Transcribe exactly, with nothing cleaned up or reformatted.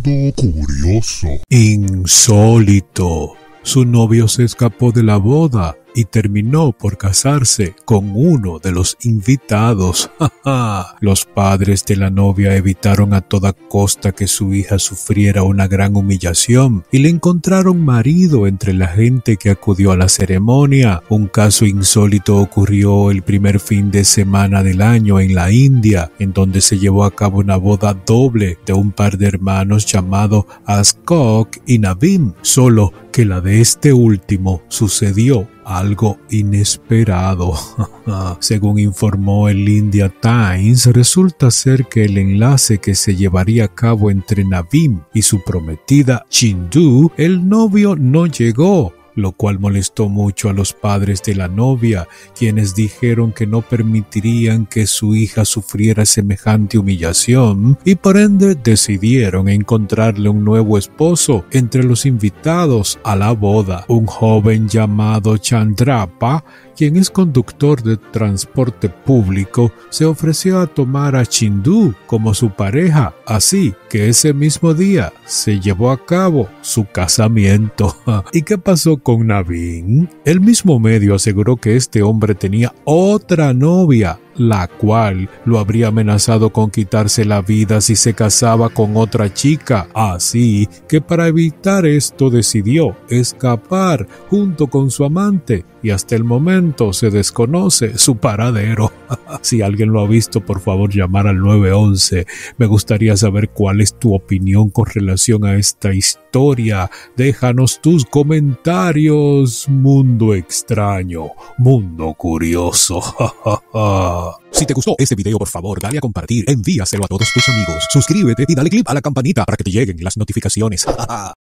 Mundo Curioso. Insólito. Su novio se escapó de la boda y terminó por casarse con uno de los invitados. Los padres de la novia evitaron a toda costa que su hija sufriera una gran humillación y le encontraron marido entre la gente que acudió a la ceremonia. Un caso insólito ocurrió el primer fin de semana del año en la India, en donde se llevó a cabo una boda doble de un par de hermanos llamado Ashok y Naveen, solo que la de este último sucedió algo inesperado. Según informó el India Times, resulta ser que el enlace que se llevaría a cabo entre Naveen y su prometida Chindu, el novio no llegó, lo cual molestó mucho a los padres de la novia, quienes dijeron que no permitirían que su hija sufriera semejante humillación y por ende decidieron encontrarle un nuevo esposo entre los invitados a la boda, un joven llamado Chandrapa, quien es conductor de transporte público. Se ofreció a tomar a Chindu como su pareja, así que ese mismo día se llevó a cabo su casamiento. ¿Y qué pasó con Naveen? El mismo medio aseguró que este hombre tenía otra novia, la cual lo habría amenazado con quitarse la vida si se casaba con otra chica. Así que para evitar esto decidió escapar junto con su amante y hasta el momento se desconoce su paradero. Si alguien lo ha visto, por favor llamar al nueve once. Me gustaría saber cuál es tu opinión con relación a esta historia. Déjanos tus comentarios. Mundo extraño, mundo curioso. Si te gustó este video, por favor, dale a compartir, envíaselo a todos tus amigos, suscríbete y dale click a la campanita para que te lleguen las notificaciones.